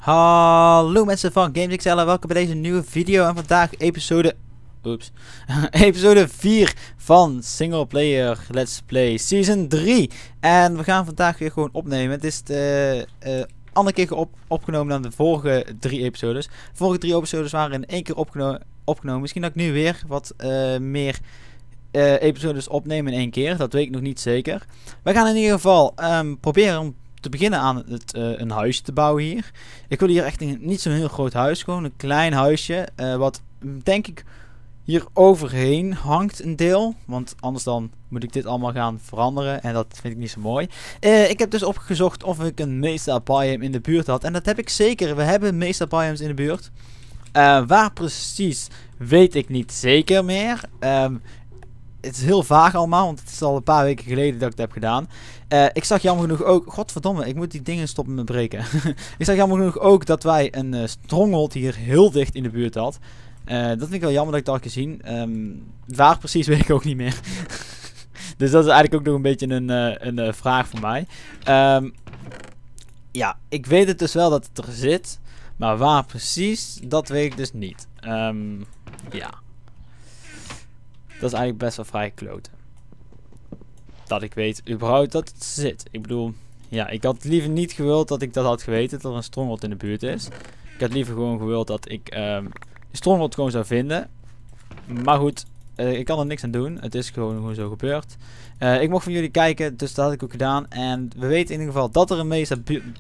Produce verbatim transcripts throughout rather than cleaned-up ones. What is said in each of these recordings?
Hallo mensen van GamesXL en welkom bij deze nieuwe video. En vandaag episode... Oeps. episode vier van Single Player Let's Play Season drie. En we gaan vandaag weer gewoon opnemen. Het is de uh, andere keer op opgenomen dan de vorige drie episodes. De vorige drie episodes waren in één keer opgeno opgenomen. Misschien dat ik nu weer wat uh, meer uh, episodes opnemen in één keer. Dat weet ik nog niet zeker. We gaan in ieder geval um, proberen om te beginnen aan het, uh, een huisje te bouwen hier. Ik wil hier echt een, niet zo'n heel groot huis. Gewoon een klein huisje. Uh, wat denk ik hier overheen hangt een deel. Want anders dan moet ik dit allemaal gaan veranderen. En dat vind ik niet zo mooi. Uh, ik heb dus opgezocht of ik een Mesa biome in de buurt had. En dat heb ik zeker. We hebben Mesa biomes in de buurt. Uh, waar precies weet ik niet zeker meer. Um, Het is heel vaag allemaal, want het is al een paar weken geleden dat ik het heb gedaan. Uh, ik zag jammer genoeg ook... Godverdomme, ik moet die dingen stoppen met breken. Ik zag jammer genoeg ook dat wij een uh, stronghold hier heel dicht in de buurt had. Uh, dat vind ik wel jammer dat ik dat had gezien. Um, waar precies weet ik ook niet meer. Dus dat is eigenlijk ook nog een beetje een, uh, een uh, vraag voor mij. Um, ja, ik weet het dus wel dat het er zit. Maar waar precies, dat weet ik dus niet. Um, ja. Dat is eigenlijk best wel vrij kloten. Dat ik weet überhaupt dat het zit. Ik bedoel, ja, ik had liever niet gewild dat ik dat had geweten. Dat er een stronghold in de buurt is. Ik had liever gewoon gewild dat ik um, de stronghold gewoon zou vinden. Maar goed, uh, ik kan er niks aan doen. Het is gewoon, gewoon zo gebeurd. Uh, ik mocht van jullie kijken, dus dat had ik ook gedaan. En we weten in ieder geval dat er een Mesa...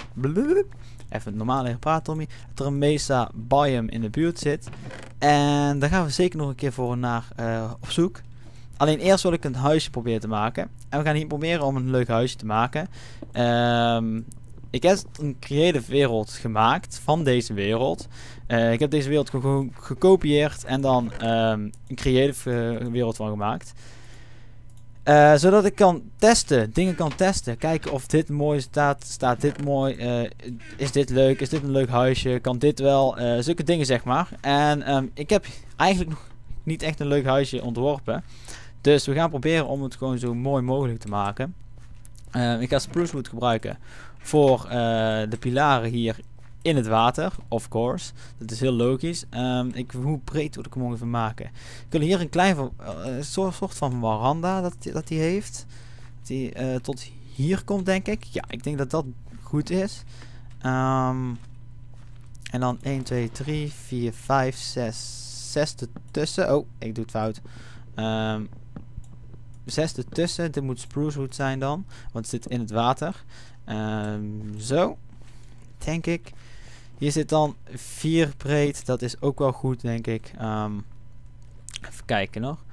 Even normaal even praten, Tommy. Dat er een Mesa biome in de buurt zit. En daar gaan we zeker nog een keer voor naar uh, op zoek. Alleen eerst wil ik een huisje proberen te maken. En we gaan hier proberen om een leuk huisje te maken. Um, ik heb een creative wereld gemaakt van deze wereld. Uh, ik heb deze wereld gewoon gekopieerd en dan um, een creative uh, wereld van gemaakt. Uh, zodat ik kan testen, dingen kan testen. Kijken of dit mooi staat, staat dit mooi, uh, is dit leuk, is dit een leuk huisje, kan dit wel, uh, zulke dingen zeg maar. En um, ik heb eigenlijk nog niet echt een leuk huisje ontworpen. Dus we gaan proberen om het gewoon zo mooi mogelijk te maken. Uh, ik ga spruce wood gebruiken voor uh, de pilaren hier in het water, of course. Dat is heel logisch. Um, ik, hoe breed wil ik hem ongeveer maken? Ik wil hier een klein uh, soort, soort van veranda dat, dat die heeft. Die uh, tot hier komt, denk ik. Ja, ik denk dat dat goed is. Um, en dan één, twee, drie, vier, vijf, zes, zes ertussen. Oh, ik doe het fout. Um, zes ertussen. Dit moet spruce wood zijn dan. Want het zit in het water. Um, zo. Denk ik. Hier zit dan vier breed. Dat is ook wel goed, denk ik. Um, even kijken nog.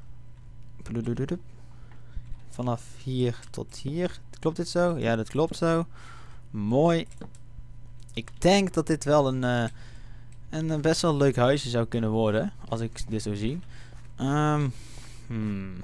Vanaf hier tot hier. Klopt dit zo? Ja, dat klopt zo. Mooi. Ik denk dat dit wel een, uh, een, een best wel leuk huisje zou kunnen worden. Als ik dit zo zie. Um, hmm.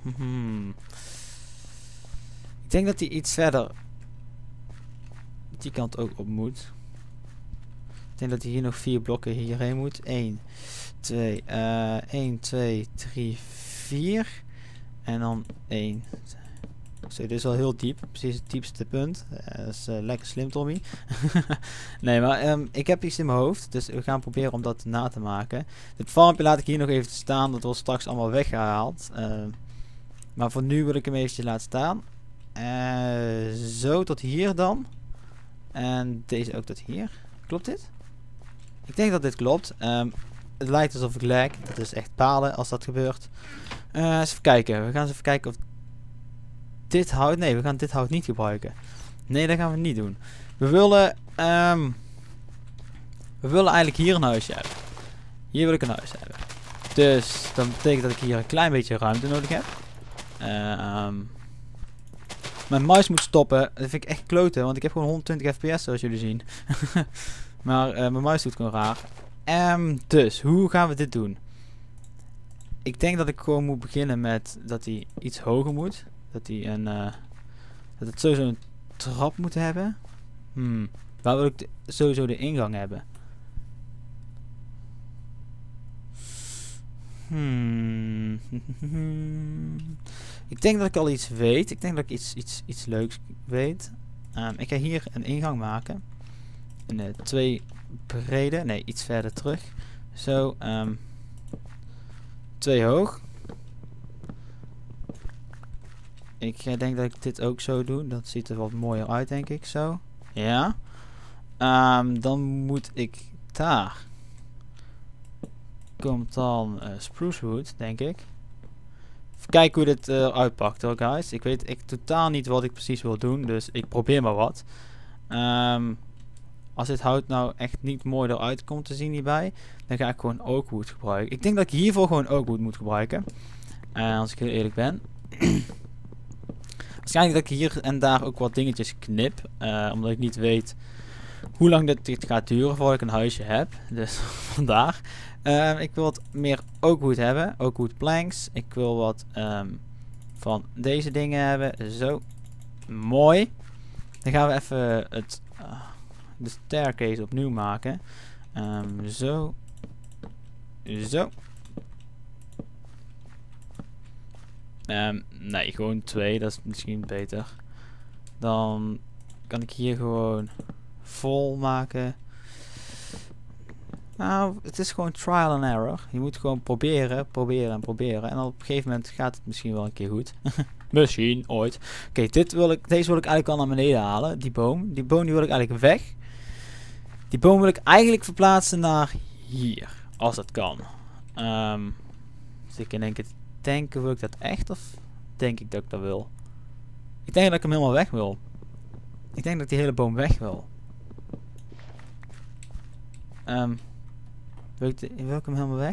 Ik denk dat hij iets verder die kant ook op moet. Ik denk dat hij hier nog vier blokken hierheen moet. één, twee, één, twee, drie, vier. En dan één. Zo, dit is wel heel diep. Precies het diepste punt. Uh, dat is uh, lekker slim, Tommy. Nee, maar um, ik heb iets in mijn hoofd. Dus we gaan proberen om dat na te maken. Dit farmpje laat ik hier nog even staan. Dat wordt straks allemaal weggehaald. Uh, maar voor nu wil ik hem eventjes laten staan. Uh, zo, tot hier dan. En deze ook tot hier. Klopt dit? Ik denk dat dit klopt. Um, het lijkt alsof ik lag. Dat is echt palen als dat gebeurt. Uh, eens even kijken. We gaan eens even kijken of dit hout... Nee, we gaan dit hout niet gebruiken. Nee, dat gaan we niet doen. We willen... Um, we willen eigenlijk hier een huisje hebben. Hier wil ik een huis hebben. Dus dat betekent dat ik hier een klein beetje ruimte nodig heb. Uh, um, Mijn muis moet stoppen. Dat vind ik echt kloten. Want ik heb gewoon honderdtwintig F P S zoals jullie zien. Maar uh, mijn muis doet gewoon raar. Um, dus, hoe gaan we dit doen? Ik denk dat ik gewoon moet beginnen met dat hij iets hoger moet. Dat hij een... Uh, dat het sowieso een trap moet hebben. Hmm. Waar wil ik de, sowieso de ingang hebben? Hmm. Ik denk dat ik al iets weet. Ik denk dat ik iets, iets, iets leuks weet. Um, ik ga hier een ingang maken. Nee, twee brede. Nee, iets verder terug. Zo. Um, twee hoog. Ik uh, denk dat ik dit ook zo doe. Dat ziet er wat mooier uit, denk ik. Zo. Ja. Um, dan moet ik daar. Komt dan uh, spruce wood, denk ik. Even kijken hoe dit uh, uitpakt hoor, guys. Ik weet ik totaal niet wat ik precies wil doen. Dus ik probeer maar wat. Um, als dit hout nou echt niet mooi eruit komt te zien hierbij. Dan ga ik gewoon oakwood gebruiken. Ik denk dat ik hiervoor gewoon oakwood moet gebruiken. Uh, als ik heel eerlijk ben. Waarschijnlijk dat ik hier en daar ook wat dingetjes knip. Uh, omdat ik niet weet hoe lang dit, dit gaat duren voordat ik een huisje heb. Dus vandaar. Uh, ik wil wat meer oakwood hebben. Oakwood planks. Ik wil wat um, van deze dingen hebben. Zo. Mooi. Dan gaan we even het, uh, de staircase opnieuw maken. Um, zo. Zo. Um, nee, gewoon twee. Dat is misschien beter. Dan kan ik hier gewoon vol maken. Nou, het is gewoon trial and error. Je moet gewoon proberen, proberen en proberen. En op een gegeven moment gaat het misschien wel een keer goed. Misschien, ooit. Oké, okay, dit wil ik, deze wil ik eigenlijk al naar beneden halen. Die boom. Die boom die wil ik eigenlijk weg. Die boom wil ik eigenlijk verplaatsen naar hier. Als dat kan. Um, dus ik denk het denken, wil ik dat echt? Of denk ik dat ik dat wil? Ik denk dat ik hem helemaal weg wil. Ik denk dat ik die hele boom weg wil. Um, wil, ik de, wil ik hem helemaal weg?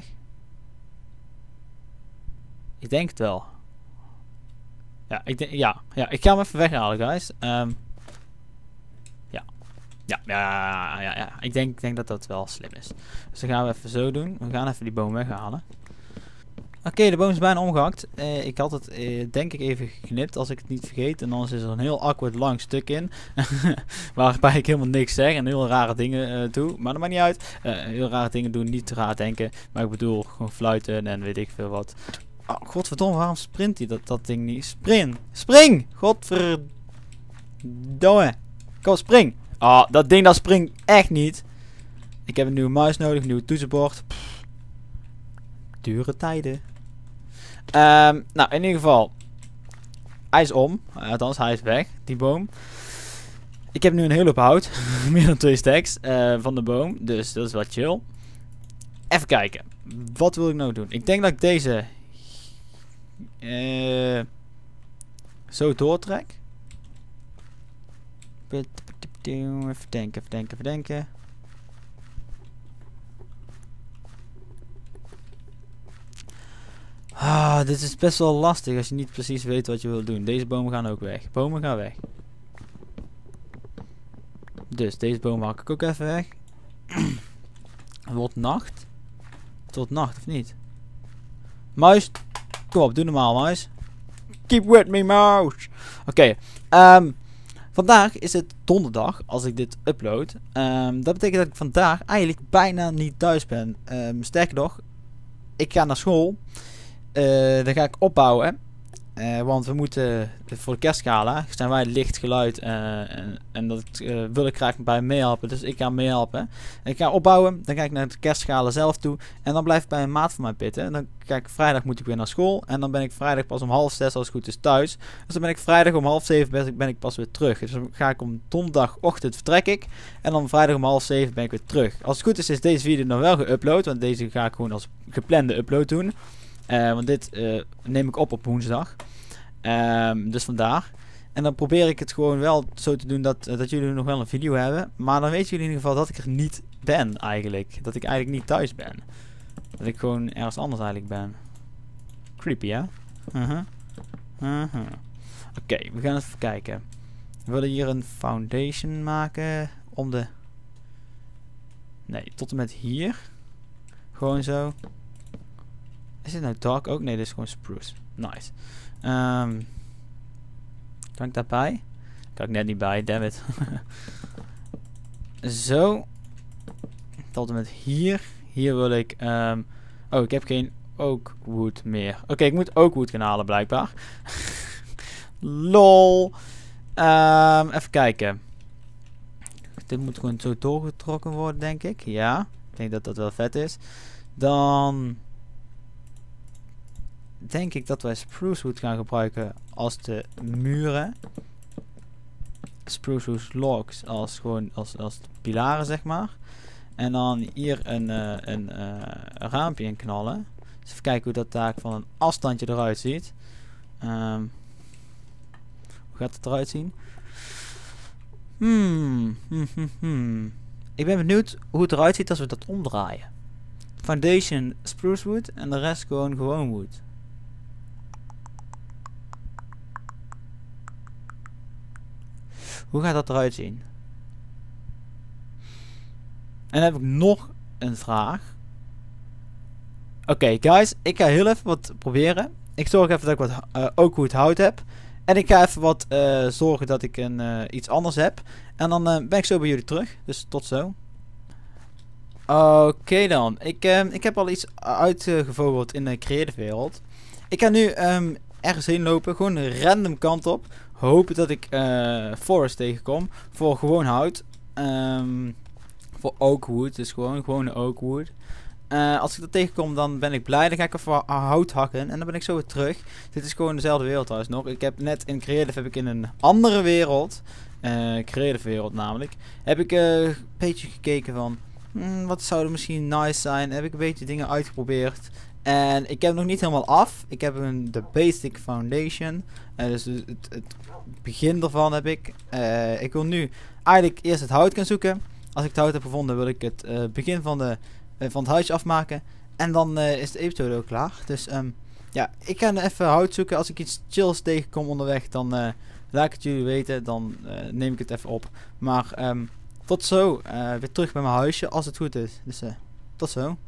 Ik denk het wel. Ja, ik, denk, ja, ja, ik ga hem even weghalen, guys. Um, ja. Ja, ja, ja, ja. Ik denk, ik denk dat dat wel slim is. Dus dan gaan we even zo doen. We gaan even die boom weghalen. Oké, okay, de boom is bijna omgehakt. Uh, ik had het uh, denk ik even geknipt als ik het niet vergeet. En anders is er een heel awkward lang stuk in. Waarbij ik helemaal niks zeg en heel rare dingen uh, doe. Maar dat maakt niet uit. Uh, heel rare dingen doen, niet te raar denken. Maar ik bedoel gewoon fluiten en weet ik veel wat. Oh, godverdomme, waarom sprint hij dat, dat ding niet? Sprint! Spring! Godverdomme! Kom, spring! Ah, oh, dat ding dat springt echt niet. Ik heb een nieuwe muis nodig, een nieuw toetsenbord. Pff. Dure tijden. Um, nou, in ieder geval. Hij is om. Althans, hij is weg. Die boom. Ik heb nu een hele hoop hout. Meer dan twee stacks uh, van de boom. Dus dat is wat chill. Even kijken. Wat wil ik nou doen? Ik denk dat ik deze uh, zo doortrek. Even denken, even denken, even denken. Ah, dit is best wel lastig als je niet precies weet wat je wil doen. Deze bomen gaan ook weg. Bomen gaan weg. Dus deze boom hak ik ook even weg. Het wordt nacht. Het wordt nacht of niet? Muis. Kom op, doe normaal muis. Keep with me mouse. Oké. Okay, um, vandaag is het donderdag als ik dit upload. Um, dat betekent dat ik vandaag eigenlijk bijna niet thuis ben. Um, sterker nog. Ik ga naar school. Uh, dan ga ik opbouwen. Uh, want we moeten voor de kerstgala zijn wij licht geluid uh, en, en dat uh, wil ik graag bij meehelpen. Dus ik ga meehelpen. Ik ga opbouwen. Dan ga ik naar de kerstgala zelf toe. En dan blijf ik bij een maat van mij pitten. En dan ga ik vrijdag moet ik weer naar school. En dan ben ik vrijdag pas om half zes als het goed is thuis. Dus dan ben ik vrijdag om half zeven ben ik, ben ik pas weer terug. Dus dan ga ik om donderdagochtend vertrek ik. En dan vrijdag om half zeven ben ik weer terug. Als het goed is is deze video dan wel geüpload. Want deze ga ik gewoon als geplande upload doen. Uh, want dit uh, neem ik op op woensdag. Um, dus vandaar. En dan probeer ik het gewoon wel zo te doen dat, uh, dat jullie nog wel een video hebben. Maar dan weten jullie in ieder geval dat ik er niet ben eigenlijk. Dat ik eigenlijk niet thuis ben. Dat ik gewoon ergens anders eigenlijk ben. Creepy, hè? Uh-huh. Uh-huh. Oké, okay, we gaan even kijken. We willen hier een foundation maken om de... Nee, tot en met hier. Gewoon zo. Is dit nou dark ook? Nee, dit is gewoon spruce. Nice. Um, kan ik daarbij? Kan ik net niet bij, damn it. Zo. Tot en met hier. Hier wil ik... Um, oh, ik heb geen oakwood meer. Oké, okay, ik moet oakwood gaan halen blijkbaar. Lol. Um, even kijken. Dit moet gewoon zo doorgetrokken worden, denk ik. Ja, ik denk dat dat wel vet is. Dan denk ik dat wij spruce wood gaan gebruiken als de muren. Spruce wood logs als gewoon als, als de pilaren, zeg maar. En dan hier een, uh, een uh, raampje in knallen. Dus even kijken hoe dat daar van een afstandje eruit ziet. Um, hoe gaat het eruit zien? Hmm, hmm, hmm, hmm. Ik ben benieuwd hoe het eruit ziet als we dat omdraaien. Foundation spruce wood en de rest gewoon gewoon wood. Hoe gaat dat eruit zien? En dan heb ik nog een vraag. Oké, okay, guys, ik ga heel even wat proberen. Ik zorg even dat ik wat uh, oakwood hout heb. En ik ga even wat uh, zorgen dat ik een, uh, iets anders heb. En dan uh, ben ik zo bij jullie terug. Dus tot zo. Oké okay dan. Ik, uh, ik heb al iets uitgevogeld in de creative wereld. Ik ga nu um, ergens heen lopen. Gewoon een random kant op. Hopen dat ik uh, forest tegenkom. Voor gewoon hout. Um, voor oakwood. Dus gewoon, gewoon oakwood. Uh, als ik dat tegenkom, dan ben ik blij. Dan ga ik even hout hakken. En dan ben ik zo weer terug. Dit is gewoon dezelfde wereld trouwens nog. Ik heb net in creative heb ik in een andere wereld. Uh, creative wereld namelijk. Heb ik uh, een beetje gekeken van. Hmm, wat zou er misschien nice zijn. Heb ik een beetje dingen uitgeprobeerd. En ik heb het nog niet helemaal af. Ik heb een de basic foundation. Uh, dus het, het begin ervan heb ik. Uh, ik wil nu eigenlijk eerst het hout gaan zoeken. Als ik het hout heb gevonden, wil ik het uh, begin van, de, uh, van het huisje afmaken. En dan uh, is de episode ook klaar. Dus um, ja, ik ga even hout zoeken. Als ik iets chills tegenkom onderweg, dan uh, laat ik het jullie weten. Dan uh, neem ik het even op. Maar um, tot zo. Uh, weer terug bij mijn huisje, als het goed is. Dus uh, tot zo.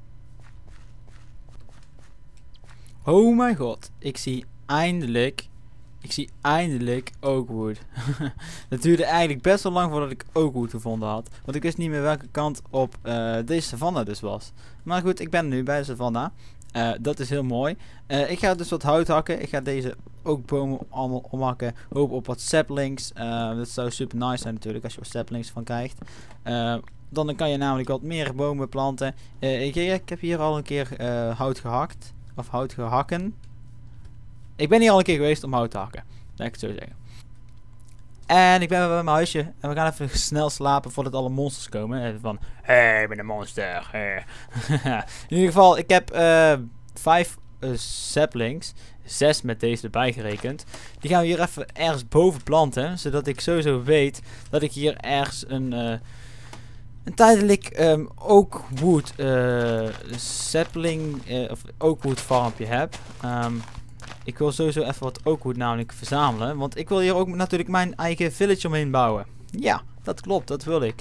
Oh mijn god, ik zie eindelijk, ik zie eindelijk oakwood. Het duurde eigenlijk best wel lang voordat ik oakwood gevonden had. Want ik wist niet meer welke kant op uh, deze savanna dus was. Maar goed, ik ben nu bij de savanna. Uh, dat is heel mooi. Uh, ik ga dus wat hout hakken. Ik ga deze oakbomen allemaal omhakken. Hoop op wat saplings. Uh, dat zou super nice zijn natuurlijk als je wat saplings van krijgt. Uh, dan kan je namelijk wat meer bomen planten. Uh, ik, ik heb hier al een keer uh, hout gehakt. Of hout gehakken. Ik ben hier al een keer geweest om hout te hakken. Laat ik het zo zeggen. En ik ben bij mijn huisje. En we gaan even snel slapen voordat alle monsters komen. Even van, hé, hey, ik ben een monster. Hey. In ieder geval, ik heb uh, vijf uh, saplings. Zes met deze erbij gerekend. Die gaan we hier even ergens boven planten. Zodat ik sowieso weet dat ik hier ergens een... Uh, Een tijdelijk um, oakwood uh, sapling uh, of oakwood farmpje heb. Um, ik wil sowieso even wat oakwood namelijk verzamelen. Want ik wil hier ook natuurlijk mijn eigen village omheen bouwen. Ja, dat klopt, dat wil ik.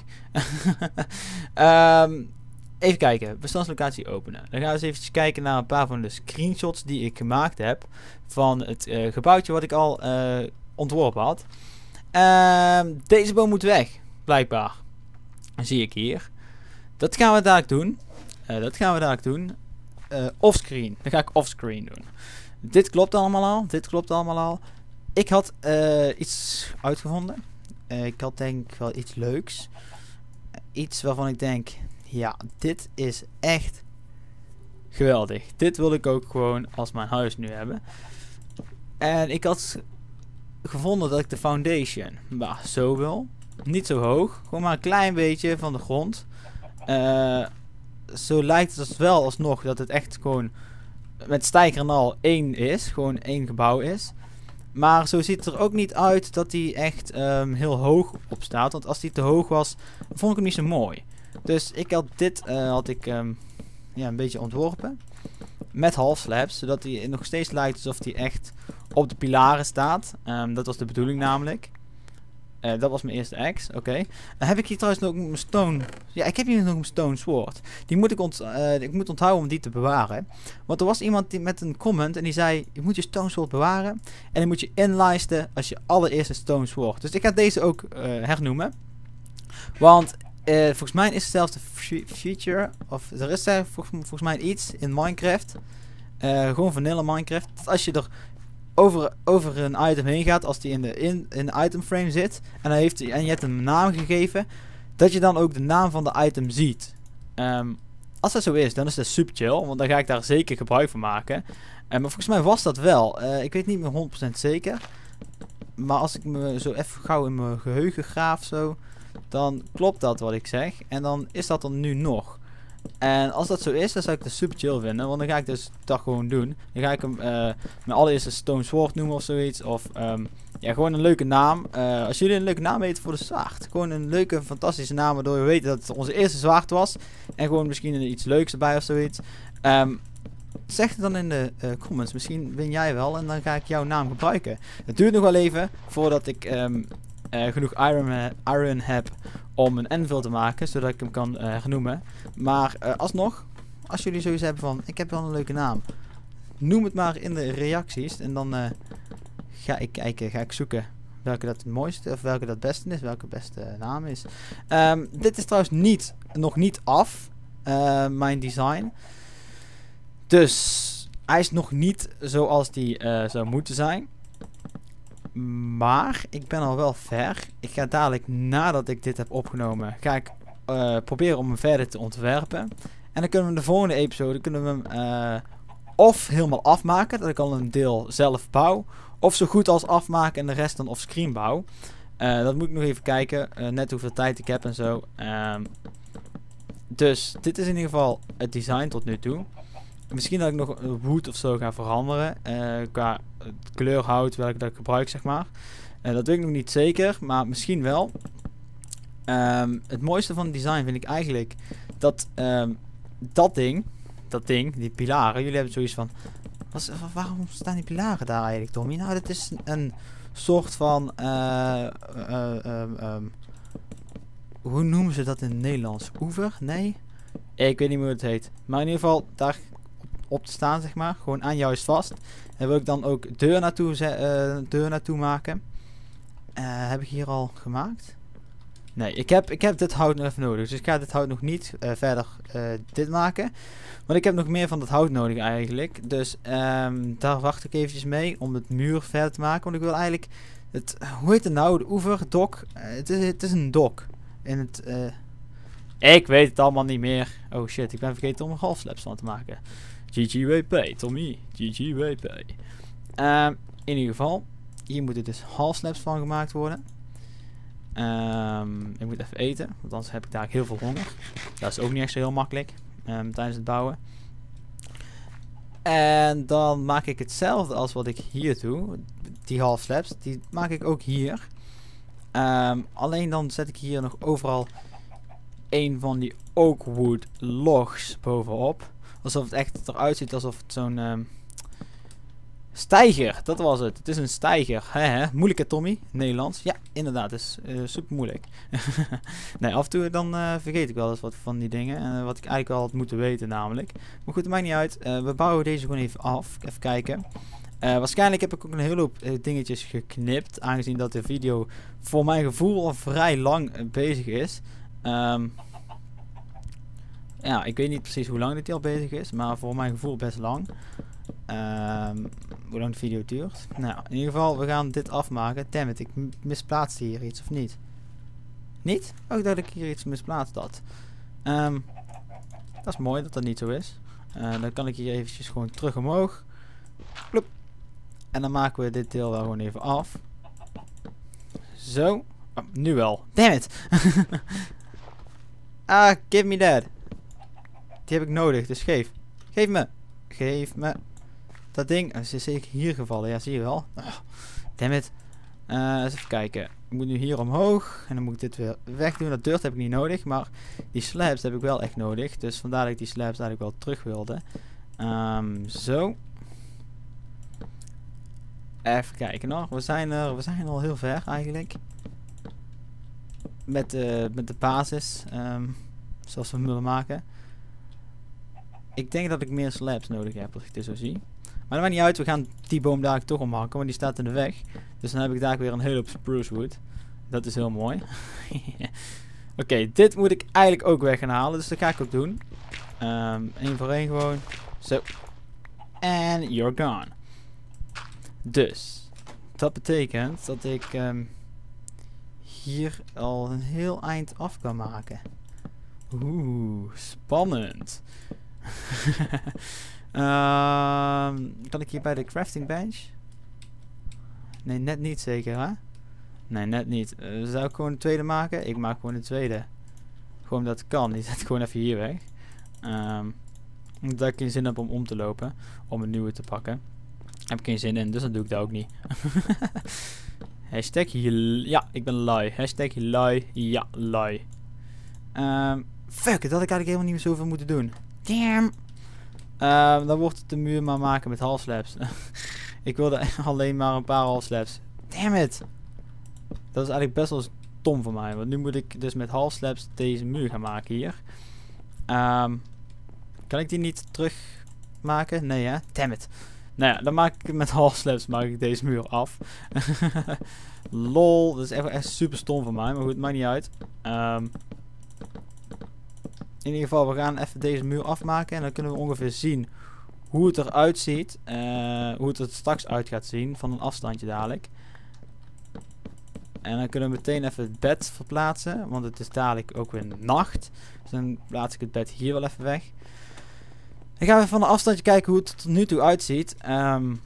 um, even kijken, bestandslocatie openen. Dan gaan we eens even kijken naar een paar van de screenshots die ik gemaakt heb. Van het uh, gebouwtje wat ik al uh, ontworpen had. Um, deze boom moet weg, blijkbaar. Zie ik hier. Dat gaan we dadelijk doen. Uh, dat gaan we dadelijk doen. Uh, offscreen. Dat ga ik offscreen doen. Dit klopt allemaal al. Dit klopt allemaal al. Ik had uh, iets uitgevonden. Uh, ik had denk ik wel iets leuks. Uh, iets waarvan ik denk. Ja, dit is echt geweldig. Dit wil ik ook gewoon als mijn huis nu hebben. En ik had gevonden dat ik de foundation. Bah, zo wil. Niet zo hoog, gewoon maar een klein beetje van de grond. Uh, zo lijkt het dus wel alsnog dat het echt gewoon met stijger en al één is. Gewoon één gebouw is. Maar zo ziet het er ook niet uit dat hij echt um, heel hoog op staat. Want als hij te hoog was, vond ik hem niet zo mooi. Dus ik had dit uh, had ik, um, ja, een beetje ontworpen. Met half slabs, zodat hij nog steeds lijkt alsof hij echt op de pilaren staat. Um, dat was de bedoeling namelijk. Uh, dat was mijn eerste axe, oké. Okay. Dan heb ik hier trouwens nog mijn stone... Ja, ik heb hier nog een stone sword. Die moet ik, ont uh, ik moet onthouden om die te bewaren. Want er was iemand die met een comment en die zei... Je moet je stone sword bewaren. En dan moet je inlijsten als je allereerste stone sword. Dus ik ga deze ook uh, hernoemen. Want uh, volgens mij is hetzelfde feature... Of er is er volgens, volgens mij iets in Minecraft. Uh, gewoon vanilla Minecraft. Dat als je er... Over, over een item heen gaat, als die in de, in, in de item frame zit en, dan heeft die, en je hebt hem een naam gegeven, dat je dan ook de naam van de item ziet. Um, als dat zo is, dan is dat super chill, want dan ga ik daar zeker gebruik van maken. Uh, maar volgens mij was dat wel. Uh, ik weet niet meer honderd procent zeker. Maar als ik me zo even gauw in mijn geheugen graaf zo, dan klopt dat wat ik zeg. En dan is dat er nu nog. En als dat zo is, dan zou ik dat super chill vinden. Want dan ga ik dus dat gewoon doen. Dan ga ik hem uh, mijn allereerste Stone Sword noemen of zoiets. Of um, ja, gewoon een leuke naam. Uh, als jullie een leuke naam weten voor de zwaard. Gewoon een leuke, fantastische naam. Waardoor we weten dat het onze eerste zwaard was. En gewoon misschien iets leuks erbij of zoiets. Um, zeg het dan in de uh, comments. Misschien win jij wel. En dan ga ik jouw naam gebruiken. Het duurt nog wel even voordat ik um, uh, genoeg iron, uh, iron heb om een anvil te maken, zodat ik hem kan uh, hernoemen. Maar uh, alsnog, als jullie zoiets hebben van, ik heb wel een leuke naam, noem het maar in de reacties. En dan uh, ga ik kijken, ga ik zoeken welke dat het mooiste, of welke dat het beste is, welke beste uh, naam is. Um, dit is trouwens niet, nog niet af, uh, mijn design. Dus, hij is nog niet zoals die uh, zou moeten zijn. Maar ik ben al wel ver. Ik ga dadelijk, nadat ik dit heb opgenomen, ga ik uh, proberen om hem verder te ontwerpen. En dan kunnen we de volgende episode kunnen we hem uh, of helemaal afmaken, dat ik al een deel zelf bouw. Of zo goed als afmaken en de rest dan offscreen bouw. Uh, dat moet ik nog even kijken, uh, net hoeveel tijd ik heb en zo. Um, dus dit is in ieder geval het design tot nu toe. Misschien dat ik nog een wood of zo ga veranderen. Uh, qua kleurhout, welke dat ik gebruik, zeg maar. Uh, dat weet ik nog niet zeker, maar misschien wel. Um, het mooiste van het design vind ik eigenlijk dat um, dat ding, dat ding, die pilaren, jullie hebben zoiets van, was, waarom staan die pilaren daar eigenlijk, Tommy? Nou, dat is een, een soort van, uh, uh, um, um, hoe noemen ze dat in het Nederlands? Oever? Nee? Ik weet niet meer hoe het heet. Maar in ieder geval, daar op te staan, zeg maar. Gewoon aan jou is vast. En wil ik dan ook deur naartoe, uh, deur naartoe maken. Uh, heb ik hier al gemaakt? Nee, ik heb, ik heb dit hout nog even nodig. Dus ik ga dit hout nog niet uh, verder uh, dit maken. Want ik heb nog meer van dat hout nodig eigenlijk. Dus um, daar wacht ik eventjes mee om het muur verder te maken. Want ik wil eigenlijk, het, hoe heet het nou? De oever, dok. Uh, het, is, het is een dok. In het... Uh, ik weet het allemaal niet meer. Oh shit, ik ben vergeten om er halfslaps van te maken. G G W P, Tommy. G G W P. Um, in ieder geval, hier moeten dus halfslaps van gemaakt worden. Um, ik moet even eten, want anders heb ik daar heel veel honger. Dat is ook niet echt zo heel makkelijk um, tijdens het bouwen. En dan maak ik hetzelfde als wat ik hier doe. Die halfslaps, die maak ik ook hier. Um, alleen dan zet ik hier nog overal een van die oakwood logs bovenop. Alsof het echt eruit ziet alsof het zo'n um, steiger, dat was het. Het is een steiger. He, he. Moeilijk hè, Tommy? Nederlands. Ja, inderdaad. Het is uh, super moeilijk. Nee, af en toe dan uh, vergeet ik wel eens wat van die dingen. Uh, wat ik eigenlijk wel had moeten weten namelijk. Maar goed, het maakt niet uit. Uh, we bouwen deze gewoon even af. Even kijken. Uh, waarschijnlijk heb ik ook een hele hoop uh, dingetjes geknipt. Aangezien dat de video voor mijn gevoel al vrij lang uh, bezig is. Um, ja, ik weet niet precies hoe lang dit al bezig is. Maar voor mijn gevoel best lang. Um, hoe lang de video duurt. Nou, in ieder geval, we gaan dit afmaken. Dammit, ik misplaatste hier iets of niet? Niet? Oh, ik dacht dat ik hier iets misplaatst had. Um, dat is mooi dat dat niet zo is. Uh, dan kan ik hier eventjes gewoon terug omhoog. Plop. En dan maken we dit deel wel gewoon even af. Zo. Oh, nu wel. Dammit. Ah, give me that. Die heb ik nodig, dus geef. Geef me. Geef me. Dat ding. Oh, is zeker hier gevallen. Ja, zie je wel. Oh, dammit. Uh, eens even kijken. Ik moet nu hier omhoog. En dan moet ik dit weer wegdoen. Dat dirt heb ik niet nodig. Maar die slabs heb ik wel echt nodig. Dus vandaar dat ik die slabs eigenlijk wel terug wilde. Um, zo. Even kijken nog. We zijn, er, we zijn al heel ver eigenlijk. Met, uh, met de basis. Um, zoals we hem willen maken. Ik denk dat ik meer slabs nodig heb als ik dit zo zie. Maar dat maakt niet uit. We gaan die boom daar toch omhakken. Want die staat in de weg. Dus dan heb ik daar weer een hele hoop spruce wood. Dat is heel mooi. Oké, okay, dit moet ik eigenlijk ook weg gaan halen. Dus dat ga ik ook doen. Um, Eén voor één gewoon. Zo. En you're gone. Dus. Dat betekent dat ik um, hier al een heel eind af kan maken. Oeh, spannend. uh, kan ik hier bij de crafting bench? Nee, net niet zeker, hè? Nee, net niet. Uh, zou ik gewoon een tweede maken? Ik maak gewoon een tweede. Gewoon dat het kan. Die zet gewoon even hier weg. Um, omdat ik geen zin heb om om te lopen. Om een nieuwe te pakken. Heb ik geen zin in, dus dan doe ik dat ook niet. Hashtag ja, ik ben lui. Hashtag lui. Ja, lui. Um, fuck, dat had ik eigenlijk helemaal niet meer zoveel moeten doen. Damn. Um, dan wordt het de muur maar maken met halfslabs. Ik wilde alleen maar een paar halfslabs. Damn it. Dat is eigenlijk best wel stom voor mij. Want nu moet ik dus met halfslabs deze muur gaan maken hier. Um, kan ik die niet terugmaken? Nee hè? Damn it. Nou ja, dan maak ik met halfslabs maak ik deze muur af. Lol, dat is echt, echt super stom van mij. Maar goed, maakt niet uit. Um, in ieder geval, we gaan even deze muur afmaken. En dan kunnen we ongeveer zien hoe het eruit ziet. Uh, hoe het er straks uit gaat zien. Van een afstandje dadelijk. En dan kunnen we meteen even het bed verplaatsen. Want het is dadelijk ook weer nacht. Dus dan plaats ik het bed hier wel even weg. Dan gaan we van een afstandje kijken hoe het er tot nu toe uitziet. Um,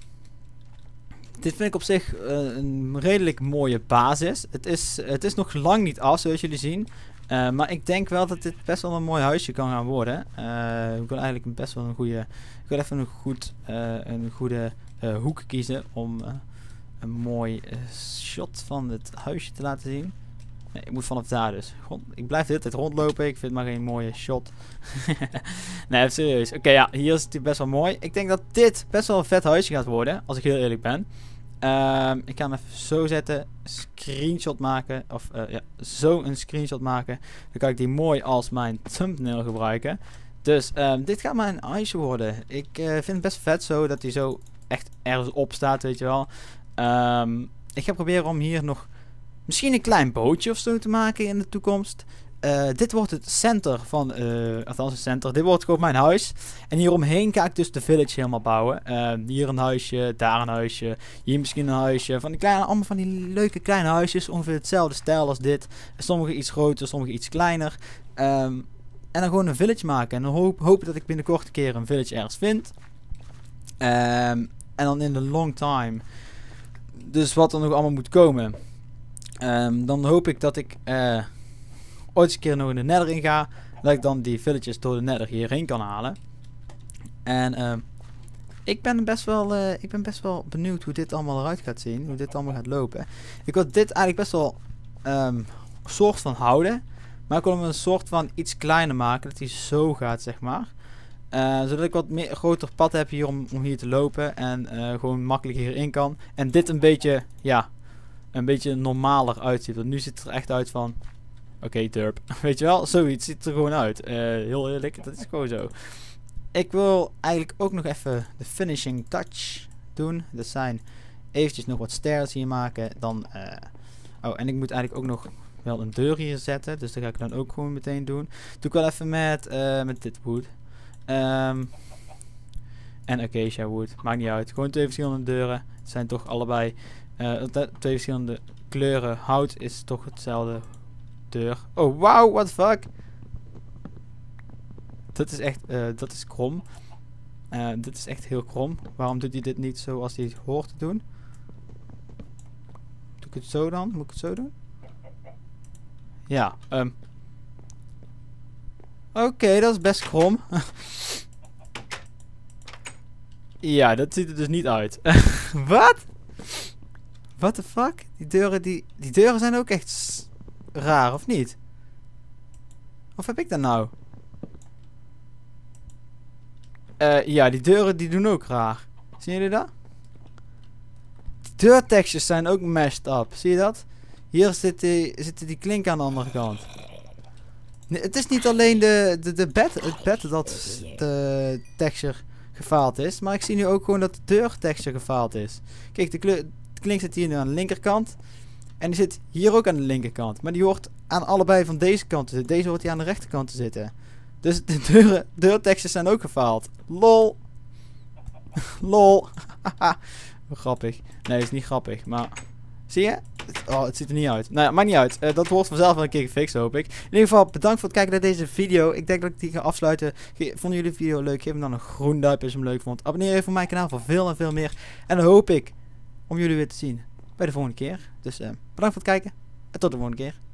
dit vind ik op zich uh, een redelijk mooie basis. Het is, het is nog lang niet af, zoals jullie zien. Uh, maar ik denk wel dat dit best wel een mooi huisje kan gaan worden. Uh, ik wil eigenlijk best wel een goede... Ik wil even een, goed, uh, een goede uh, hoek kiezen om uh, een mooi uh, shot van het huisje te laten zien. Nee, ik moet vanaf daar dus. God, ik blijf de hele tijd rondlopen. Ik vind maar geen mooie shot. Nee, even serieus. Oké, okay, ja, hier is het best wel mooi. Ik denk dat dit best wel een vet huisje gaat worden. Als ik heel eerlijk ben. Um, ik ga hem even zo zetten. Screenshot maken. Of uh, ja, zo een screenshot maken. Dan kan ik die mooi als mijn thumbnail gebruiken. Dus um, dit gaat mijn huisje worden. Ik uh, vind het best vet zo dat hij zo echt ergens op staat, weet je wel. Um, ik ga proberen om hier nog... Misschien een klein bootje of zo te maken in de toekomst. Uh, dit wordt het center van... Uh, althans het center. Dit wordt gewoon mijn huis. En hieromheen ga ik dus de village helemaal bouwen. Uh, hier een huisje. Daar een huisje. Hier misschien een huisje. Van die kleine, allemaal van die leuke kleine huisjes. Ongeveer hetzelfde stijl als dit. Sommige iets groter. Sommige iets kleiner. Um, en dan gewoon een village maken. En dan hoop, hoop dat ik binnenkort een keer een village ergens vind. Um, en dan in de long time. Dus wat er nog allemaal moet komen. Um, dan hoop ik dat ik uh, ooit eens een keer nog in de nether in ga. Dat ik dan die villages door de nether hierheen kan halen. En uh, ik, ben best wel, uh, ik ben best wel benieuwd hoe dit allemaal eruit gaat zien. Hoe dit allemaal gaat lopen. Ik wil dit eigenlijk best wel um, soort van houden. Maar ik wil hem een soort van iets kleiner maken. Dat hij zo gaat, zeg maar. Uh, zodat ik wat meer groter pad heb hier om, om hier te lopen. En uh, gewoon makkelijk hierin kan. En dit een beetje, ja... een beetje normaler uitziet. Want nu ziet het er echt uit van... Oké, okay, derp. Weet je wel? Zoiets ziet er gewoon uit. Uh, heel eerlijk, dat is gewoon zo. Ik wil eigenlijk ook nog even de finishing touch doen. Dat zijn eventjes nog wat stairs hier maken. Dan... Uh, oh, en ik moet eigenlijk ook nog wel een deur hier zetten. Dus dat ga ik dan ook gewoon meteen doen. Doe ik wel even met, uh, met dit wood. Um, en acacia wood. Maakt niet uit. Gewoon twee verschillende deuren. Het zijn toch allebei... Uh, twee verschillende kleuren hout is toch hetzelfde deur. Oh, wauw, what the fuck? Dat is echt, uh, dat is krom. Uh, dit is echt heel krom. Waarom doet hij dit niet zoals hij hoort te doen? Doe ik het zo dan? Moet ik het zo doen? Ja, um. Oké, okay, dat is best krom. Ja, dat ziet er dus niet uit. Wat? What the fuck? Die deuren, die, die deuren zijn ook echt raar, of niet? Of heb ik dat nou? Uh, ja, die deuren die doen ook raar. Zien jullie dat? Die deurtekstjes zijn ook messed up. Zie je dat? Hier zit die, zitten die klinken aan de andere kant. Nee, het is niet alleen de, de, de bed, het bed dat de texture gefaald is. Maar ik zie nu ook gewoon dat de deurtexture gefaald is. Kijk, de kleur... De klink zit hier nu aan de linkerkant. En die zit hier ook aan de linkerkant. Maar die hoort aan allebei van deze kant te zitten. Deze hoort hier aan de rechterkant te zitten. Dus de deuren, deurtekstjes zijn ook gefaald. Lol. Lol. Grappig. Nee, is niet grappig. Maar zie je? Oh, het ziet er niet uit. Nou ja, maakt niet uit. Uh, dat wordt vanzelf wel een keer gefixt, hoop ik. In ieder geval, bedankt voor het kijken naar deze video. Ik denk dat ik die ga afsluiten. Ge Vonden jullie de video leuk? Geef hem dan een groen duimpje als je hem leuk vond. Abonneer even op mijn kanaal voor veel en veel meer. En dan hoop ik om jullie weer te zien bij de volgende keer. Dus uh, bedankt voor het kijken. En tot de volgende keer.